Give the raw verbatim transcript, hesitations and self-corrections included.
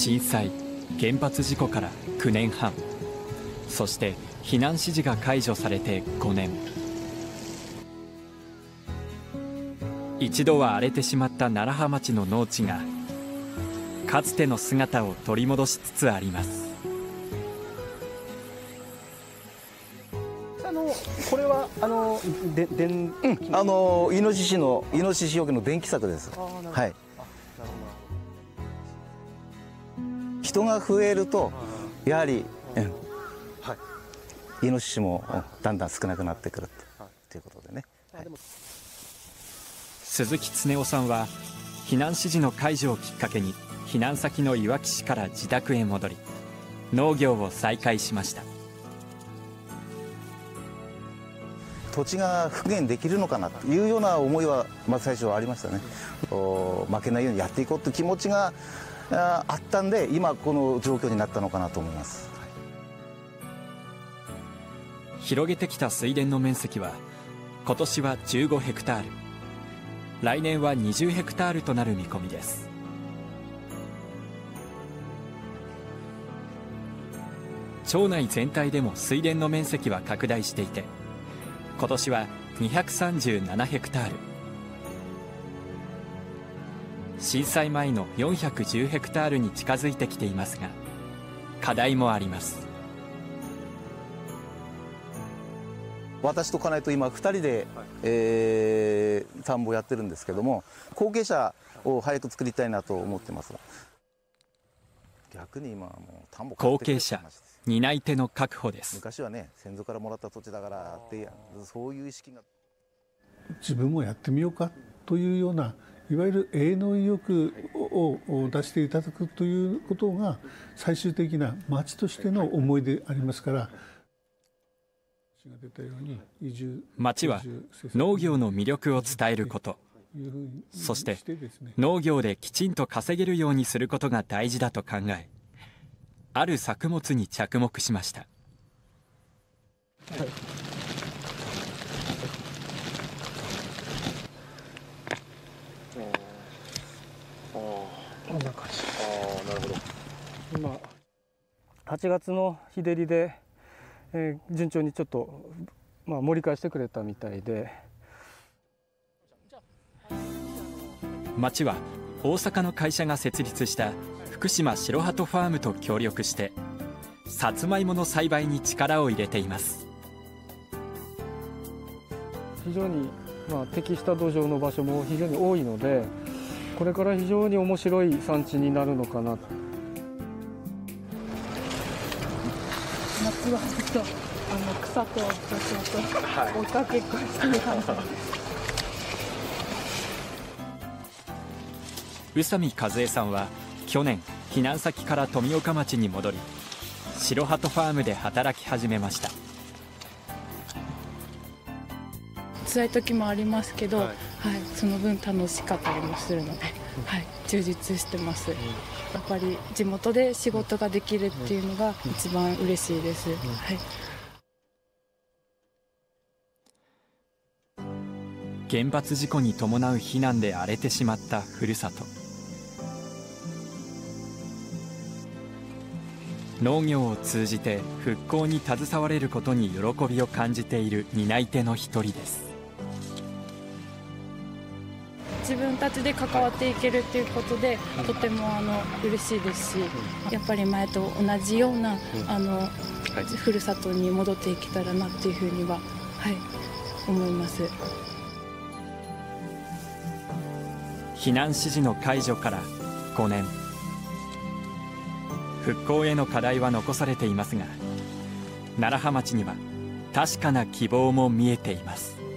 震災・原発事故からきゅうねんはん、そして避難指示が解除されてごねん。一度は荒れてしまった楢葉町の農地がかつての姿を取り戻しつつあります。 あのこれはあので電、 うん、あのイノシシのイノシシよけの電気柵です。はい。人が増えるとやはり、うん、はい、イノシシもだんだん少なくなってくるということでね。はい、 鈴木恒夫さんは避難指示の解除をきっかけに避難先のいわき市から自宅へ戻り農業を再開しました。 土地が復元できるのかなというような思いはまず最初はありましたね。負けないようにやっていこうという気持ちがあったんで今この状況になったのかなと思います。 広げてきた水田の面積は今年はじゅうごヘクタール、来年はにじゅうヘクタールとなる見込みです。町内全体でも水田の面積は拡大していて今年はにひゃくさんじゅうななヘクタール、震災前のよんひゃくじゅうヘクタールに近づいてきていますが課題もあります。 私と家内と今ふたりで、えー、田んぼをやってるんですけども後継者を早く作りたいなと思ってます。逆に今はもう田んぼ後継者担い手の確保です。 昔はね先祖からもらった土地だからってそういう意識が自分もやってみようかというようないわゆる営農意欲を出していただくということが最終的な町としての思いでありますから、 町は農業の魅力を伝えること、そして農業できちんと稼げるようにすることが大事だと考えある作物に着目しました。はい、 こんな感じ。ああ、なるほど。今はちがつの日照りで、えー、順調にちょっと、まあ、盛り返してくれたみたいで。 町は大阪の会社が設立した福島白鳩ファームと協力してさつまいもの栽培に力を入れています。 非常に、まあ、適した土壌の場所も非常に多いのでこれから非常に面白い産地になるのかな。 夏はずっとあの草と雑草と追いかけっこしてる感じです。 宇佐美和恵さんは去年避難先から富岡町に戻り白鳩ファームで働き始めました。 辛い時もありますけど、はいはい、その分楽しかったりもするので、はい、充実してます。やっぱり地元で仕事ができるっていうのが一番嬉しいです。はい、 原発事故に伴う避難で荒れてしまったふるさと。農業を通じて復興に携われることに喜びを感じている担い手の一人です。 自分たちで関わっていけるっていうことでとてもあの嬉しいですし、やっぱり前と同じようなあのふるさとに戻っていけたらなっていうふうには、はい、思います。 避難指示の解除からごねん、復興への課題は残されていますが楢葉町には確かな希望も見えています。